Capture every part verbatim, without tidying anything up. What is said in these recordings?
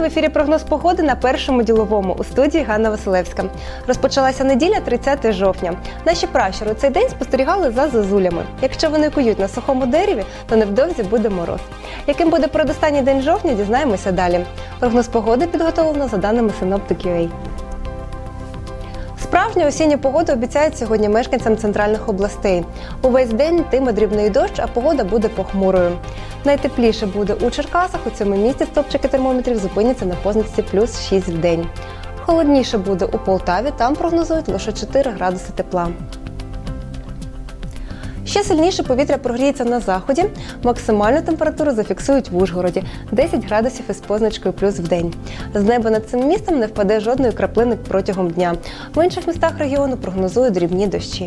в ефірі прогноз погоди на Першому діловому. У студії Ганна Василевська. Розпочалася неділя, тридцяте жовтня. Наші пращури у цей день спостерігали за зозулями. Якщо вони кують на сухому дереві, то невдовзі буде мороз. Яким буде передостанній день жовтня, дізнаємося далі. Прогноз погоди підготовлено за даними Синоптик крапка ю а. Справжню осінню погоду обіцяють сьогодні мешканцям центральних областей. Увесь день йтиме дрібний дощ, а погода буде похмурою. Найтепліше буде у Черкасах, у цьому місці стопчики термометрів зупиняться на позначці плюс шість в день. Холодніше буде у Полтаві, там прогнозують лише чотири градуси тепла. Ще сильніше повітря прогріється на заході. Максимальну температуру зафіксують в Ужгороді – десять градусів із позначкою плюс в день. З неба над цим містом не впаде жодної краплини протягом дня. В інших містах регіону прогнозують дрібні дощі.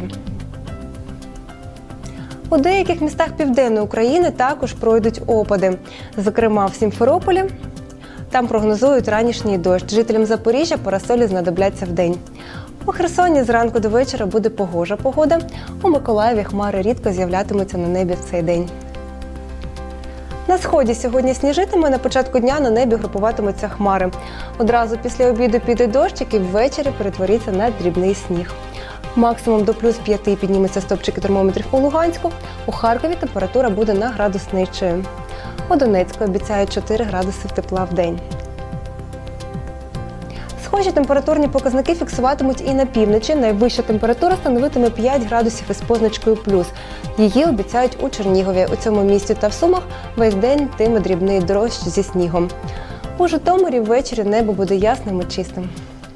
У деяких містах Південної України також пройдуть опади. Зокрема, в Сімферополі. Там прогнозують ранішній дощ. Жителям Запоріжжя парасолі знадобляться вдень. У Херсоні зранку до вечора буде погожа погода. У Миколаєві хмари рідко з'являтимуться на небі в цей день. На сході сьогодні сніжитиме, на початку дня на небі групуватимуться хмари. Одразу після обіду піде дощ, який ввечері перетвориться на дрібний сніг. Максимум до плюс п'яти підніметься стопчики термометрів у Луганську. У Харкові температура буде на градус нижчою. У Донецьку обіцяють чотири градуси тепла в день. Схожі температурні показники фіксуватимуть і на півночі. Найвища температура становитиме п'ять градусів із позначкою плюс. Її обіцяють у Чернігові. У цьому місті та в Сумах весь день йтиме дрібний дощ зі снігом. У Житомирі ввечері небо буде ясним і чистим.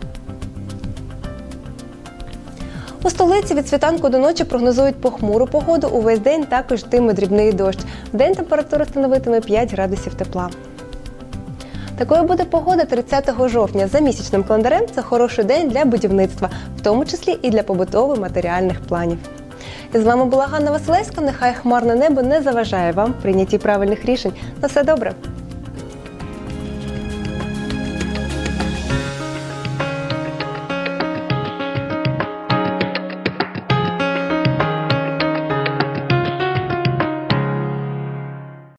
У столиці від світанку до ночі прогнозують похмуру погоду. Увесь день також йтиме дрібний дощ. Вдень температура становитиме п'ять градусів тепла. Такою буде погода тридцятого жовтня. За місячним календарем це хороший день для будівництва, в тому числі і для побутово-матеріальних планів. І з вами була Ганна Василевська. Нехай хмарне небо не заважає вам в прийнятті правильних рішень. На все добре!